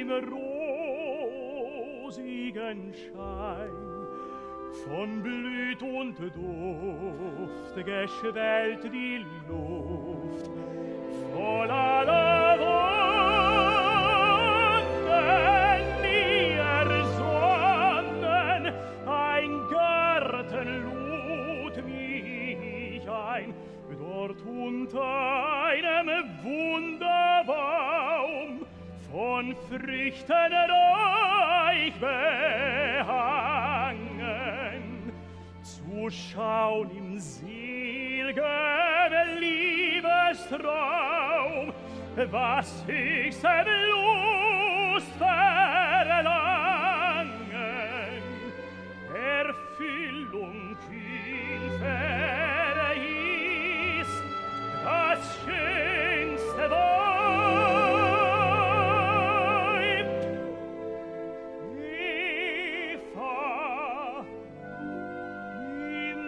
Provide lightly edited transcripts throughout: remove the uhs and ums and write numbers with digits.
den rosigen Schein. Von Blüt und Duft geschwellt die Luft, voll aller Wunden ihr Sonnen. Ein Garten lud mich ein, dort unter einem Wunderbaum, von Früchten reich behangen, zu schauen im seligen Liebestraum, was höchste Lust verlangen, Erfüllung kühn verhieß, das schönste Weib, Eva im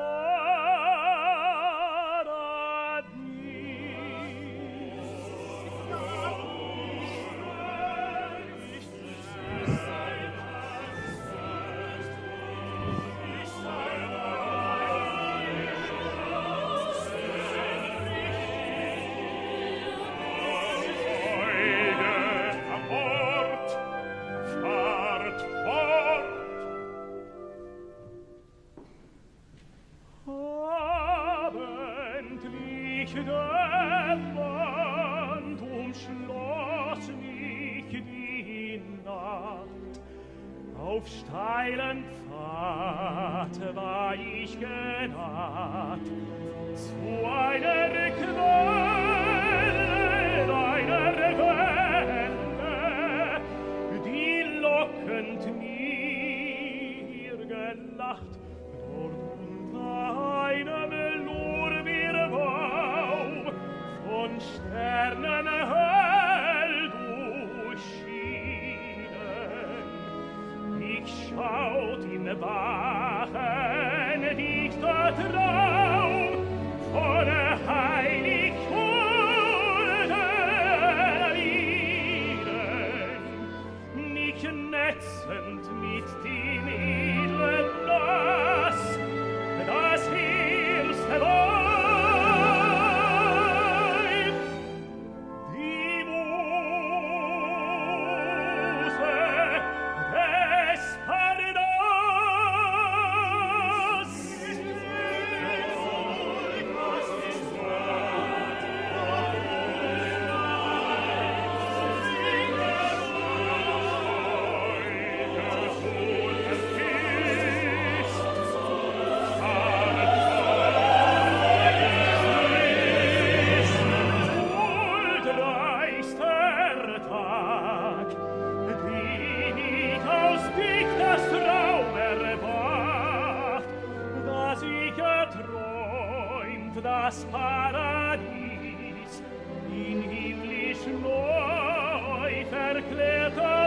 Wand umschloss mich die Nacht. Auf steilen Pfad war ich genaht zu einer Quelle, einer Welle, die lockend mir gelacht, dort unter einem Lorbeerbaum von Sternen hell durchschienen. Ich schaut im wachen dichter Traum von heilig holden Lieden, mich netzend mit dem edlen Nass, das erste Weib, die Muse des Parnass. Das Paradies in himmlisch neu verklärter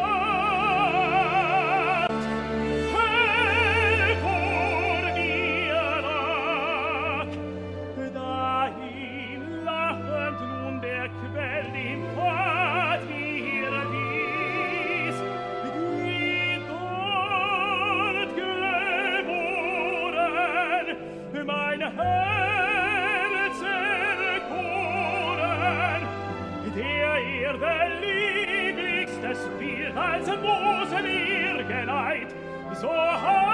Pracht hell vor mir lag, dahin lachend nun der Quell im Pfad mir wies, die dort geboren, mein Herz erkoren, der Erde lieblichstes Bild als Mose mir geleit, so